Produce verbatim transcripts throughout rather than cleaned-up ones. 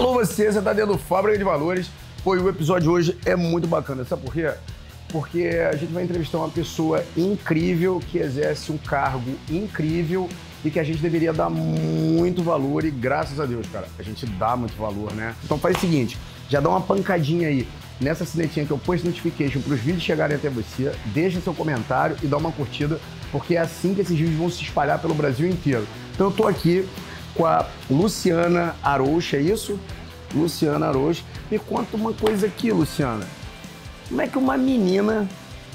Alô você, você tá dentro do Fábrica de Valores. Pô, e o episódio de hoje é muito bacana, sabe por quê? Porque a gente vai entrevistar uma pessoa incrível que exerce um cargo incrível e que a gente deveria dar muito valor e graças a Deus, cara, a gente dá muito valor, né? Então faz o seguinte, já dá uma pancadinha aí nessa sinetinha que eu posto notification para os vídeos chegarem até você, deixa seu comentário e dá uma curtida, porque é assim que esses vídeos vão se espalhar pelo Brasil inteiro. Então eu tô aqui com a Luciana Arouche, é isso? Luciana Arouche. Me conta uma coisa aqui, Luciana. Como é que uma menina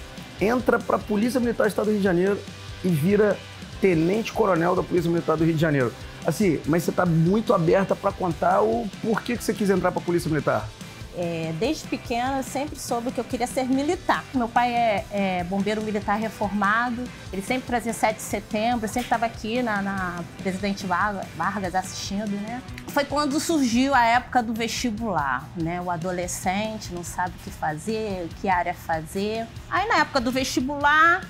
entra para a Polícia Militar do Estado do Rio de Janeiro e vira tenente-coronel da Polícia Militar do Rio de Janeiro? Assim, mas você está muito aberta para contar o porquê que você quis entrar para a Polícia Militar? É, desde pequena eu sempre soube que eu queria ser militar. Meu pai é, é bombeiro militar reformado, ele sempre trazia sete de setembro, sempre estava aqui na, na Presidente Vargas assistindo, né? Foi quando surgiu a época do vestibular, né? O adolescente não sabe o que fazer, que área fazer. Aí na época do vestibular,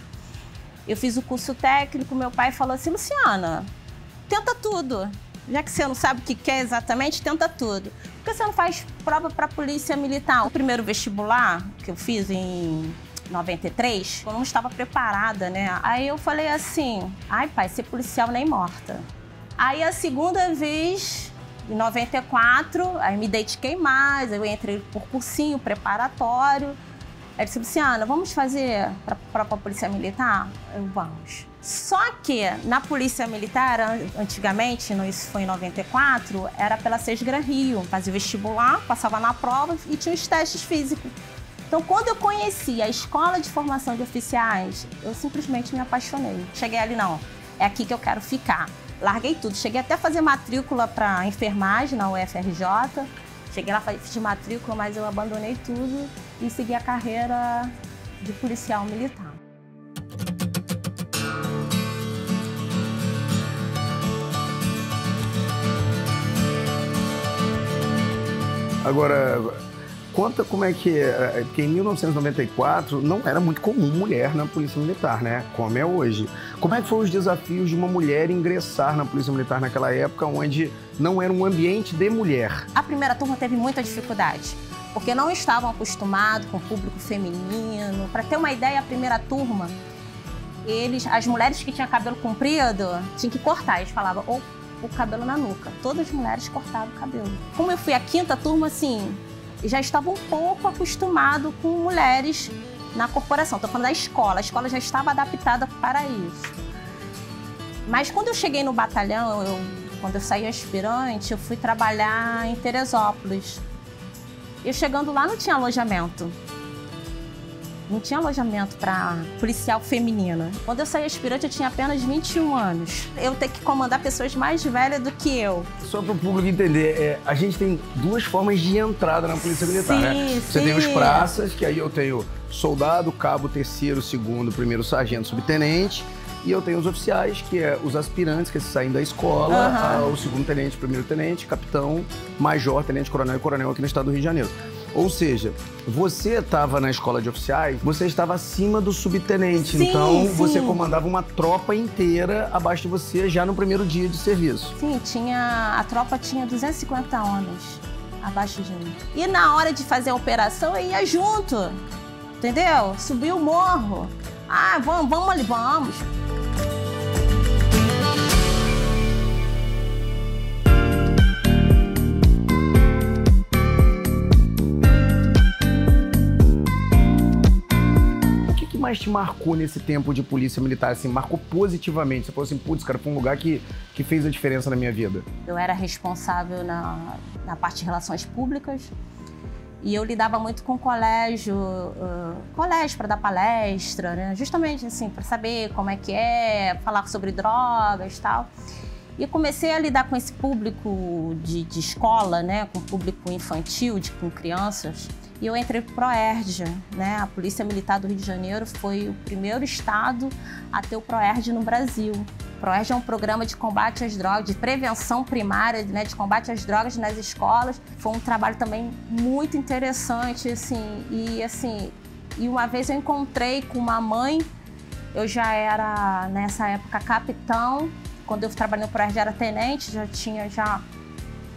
eu fiz o curso técnico, meu pai falou assim, Luciana, tenta tudo. Já que você não sabe o que quer exatamente, tenta tudo. Por que você não faz prova para a Polícia Militar? O primeiro vestibular que eu fiz em noventa e três, eu não estava preparada, né? Aí eu falei assim, ai pai, ser policial nem morta. Aí a segunda vez, em noventa e quatro, aí me dediquei mais, eu entrei por cursinho preparatório. Aí disse, Luciana, vamos fazer para a Polícia Militar? Eu, vamos. Só que na Polícia Militar, antigamente, isso foi em noventa e quatro, era pela Sesgran Rio. Fazia o vestibular, passava na prova e tinha os testes físicos. Então, quando eu conheci a Escola de Formação de Oficiais, eu simplesmente me apaixonei. Cheguei ali, não, é aqui que eu quero ficar. Larguei tudo. Cheguei até a fazer matrícula para enfermagem na U F R J. Cheguei lá, fiz matrícula, mas eu abandonei tudo e segui a carreira de policial militar. Agora, conta como é que é, porque em mil novecentos e noventa e quatro não era muito comum mulher na Polícia Militar, né? Como é hoje. Como é que foram os desafios de uma mulher ingressar na Polícia Militar naquela época, onde não era um ambiente de mulher? A primeira turma teve muita dificuldade, porque não estavam acostumados com o público feminino. Para ter uma ideia, a primeira turma, eles, as mulheres que tinham cabelo comprido, tinham que cortar. Eles falavam, ou o cabelo na nuca. Todas as mulheres cortavam o cabelo. Como eu fui a quinta turma, assim, já estava um pouco acostumado com mulheres na corporação. Estou falando da escola. A escola já estava adaptada para isso. Mas quando eu cheguei no batalhão, eu, quando eu saí aspirante, eu fui trabalhar em Teresópolis. Eu chegando lá não tinha alojamento. Não tinha alojamento para policial feminina. Quando eu saí aspirante, eu tinha apenas vinte e um anos. Eu ter que comandar pessoas mais velhas do que eu. Só para o público entender, é, a gente tem duas formas de entrada na Polícia Militar, sim, né? Você sim. tem os praças, que aí eu tenho soldado, cabo, terceiro, segundo, primeiro sargento, subtenente. E eu tenho os oficiais, que é os aspirantes que saem da escola, uhum. O segundo tenente, primeiro tenente, capitão, major, tenente, coronel e coronel aqui no estado do Rio de Janeiro. Ou seja, você estava na escola de oficiais, você estava acima do subtenente, sim, então sim. você comandava uma tropa inteira abaixo de você já no primeiro dia de serviço. Sim, tinha, a tropa tinha duzentos e cinquenta homens abaixo de mim. E na hora de fazer a operação eu ia junto, entendeu? Subir o morro. Ah, vamos, vamos ali, vamos. O que mais te marcou nesse tempo de polícia militar, assim, marcou positivamente? Você falou assim, putz, cara, foi um lugar que, que fez a diferença na minha vida. Eu era responsável na, na parte de relações públicas e eu lidava muito com colégio, uh, colégio para dar palestra, né? Justamente assim, para saber como é que é, falar sobre drogas e tal. E eu comecei a lidar com esse público de, de escola, né? Com público infantil, de, com crianças. E eu entrei para o PROERD, né? A Polícia Militar do Rio de Janeiro foi o primeiro estado a ter o PROERD no Brasil. O PROERD é um programa de combate às drogas, de prevenção primária, né? De combate às drogas nas escolas. Foi um trabalho também muito interessante, assim. E, assim, e uma vez eu encontrei com uma mãe, eu já era, nessa época, capitão. Quando eu trabalhei no PROERD, era tenente, já tinha já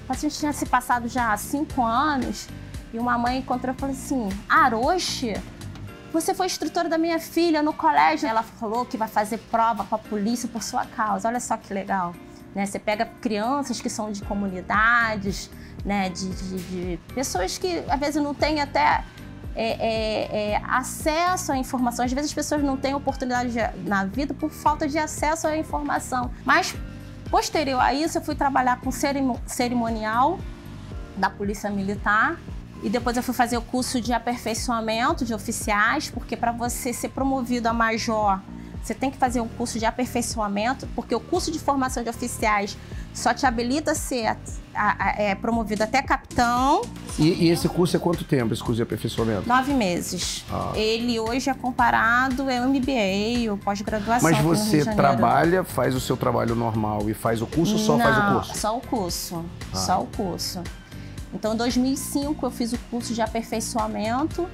A gente tinha se passado já há cinco anos e uma mãe encontrou e falou assim, Aroche, você foi instrutora da minha filha no colégio. Ela falou que vai fazer prova para a polícia por sua causa. Olha só que legal. Né? Você pega crianças que são de comunidades, né? de, de, de pessoas que às vezes não têm até é, é, é, acesso à informação. Às vezes as pessoas não têm oportunidade de, na vida por falta de acesso à informação. Mas, posterior a isso, eu fui trabalhar com cerimonial da Polícia Militar. E depois eu fui fazer o curso de aperfeiçoamento de oficiais, porque para você ser promovido a major, você tem que fazer um curso de aperfeiçoamento, porque o curso de formação de oficiais só te habilita a ser a, a, a, é, promovido até capitão. E, e esse curso é quanto tempo, esse curso de aperfeiçoamento? Nove meses. Ah. Ele hoje é comparado ao M B A, ou pós-graduação. Mas você trabalha, faz o seu trabalho normal e faz o curso ou só Não, faz o curso? só o curso, ah. só o curso. Então, em dois mil e cinco, eu fiz o curso de aperfeiçoamento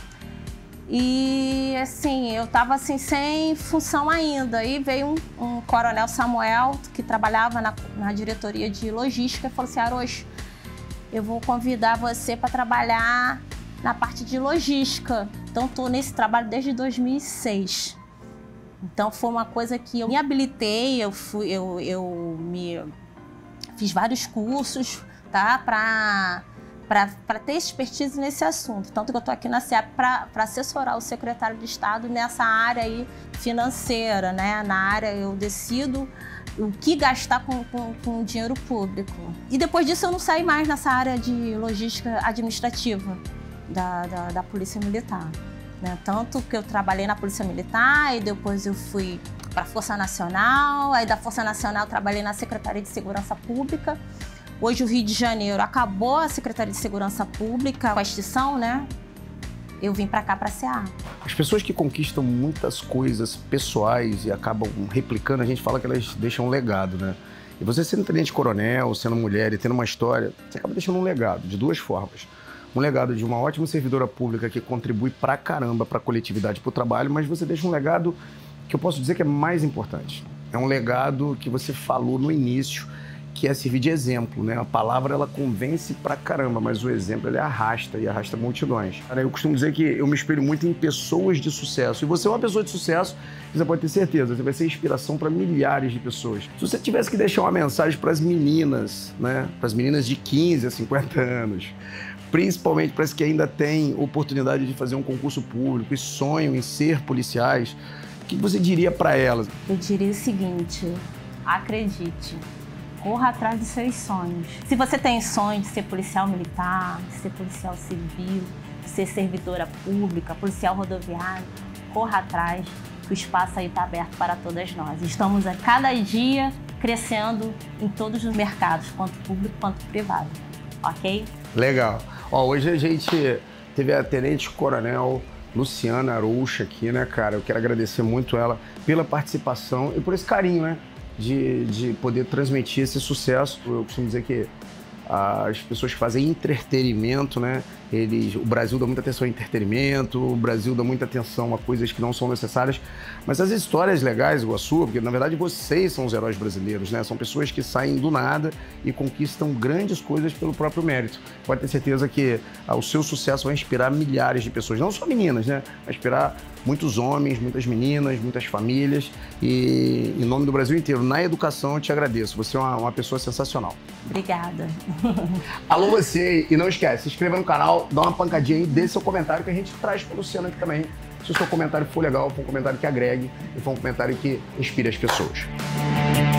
e, assim, eu estava assim, sem função ainda. Aí veio um, um coronel Samuel, que trabalhava na, na diretoria de logística, e falou assim, Aroche, eu vou convidar você para trabalhar na parte de logística. Então, estou nesse trabalho desde dois mil e seis. Então, foi uma coisa que eu me habilitei, eu, fui, eu, eu me fiz vários cursos, tá? Para ter expertise nesse assunto. Tanto que eu estou aqui na C E A P para assessorar o secretário de Estado nessa área aí financeira, né? Na área eu decido o que gastar com, com, com o dinheiro público. E depois disso eu não saí mais nessa área de logística administrativa da, da, da Polícia Militar. Né? Tanto que eu trabalhei na Polícia Militar e depois eu fui para a Força Nacional, aí da Força Nacional eu trabalhei na Secretaria de Segurança Pública. Hoje o Rio de Janeiro acabou a Secretaria de Segurança Pública, com a extinção, né? Eu vim para cá, para a C E A. As pessoas que conquistam muitas coisas pessoais e acabam replicando, a gente fala que elas deixam um legado, né? E você sendo tenente-coronel, sendo mulher e tendo uma história, você acaba deixando um legado de duas formas. Um legado de uma ótima servidora pública que contribui pra caramba para a coletividade, para o trabalho, mas você deixa um legado que eu posso dizer que é mais importante. É um legado que você falou no início, que é servir de exemplo, né? A palavra, ela convence pra caramba, mas o exemplo, ele arrasta e arrasta multidões. Eu costumo dizer que eu me espelho muito em pessoas de sucesso. E você é uma pessoa de sucesso, você pode ter certeza, você vai ser inspiração para milhares de pessoas. Se você tivesse que deixar uma mensagem para as meninas, né? Para as meninas de quinze a cinquenta anos, principalmente para as que ainda têm oportunidade de fazer um concurso público e sonham em ser policiais, o que você diria para elas? Eu diria o seguinte, acredite. Corra atrás dos seus sonhos. Se você tem sonho de ser policial militar, de ser policial civil, de ser servidora pública, policial rodoviário, corra atrás, que o espaço aí está aberto para todas nós. Estamos a cada dia crescendo em todos os mercados, quanto público quanto privado, ok? Legal. Ó, hoje a gente teve a tenente-coronel Luciana Aroche aqui, né, cara? Eu quero agradecer muito ela pela participação e por esse carinho, né? De, de poder transmitir esse sucesso. Eu costumo dizer que as pessoas que fazem entretenimento, né? Eles, o Brasil dá muita atenção ao entretenimento, o Brasil dá muita atenção a coisas que não são necessárias, mas as histórias legais igual a sua, porque na verdade vocês são os heróis brasileiros, né? São pessoas que saem do nada e conquistam grandes coisas pelo próprio mérito. Pode ter certeza que ah, o seu sucesso vai inspirar milhares de pessoas, não só meninas, né? Vai inspirar muitos homens, muitas meninas, muitas famílias e em nome do Brasil inteiro, na educação eu te agradeço, você é uma, uma pessoa sensacional. Obrigada. Alô você, e não esquece, se inscreva no canal, dá uma pancadinha aí, deixe seu comentário que a gente traz para o Luciano aqui também. Se o seu comentário for legal, for um comentário que agregue e for um comentário que inspire as pessoas.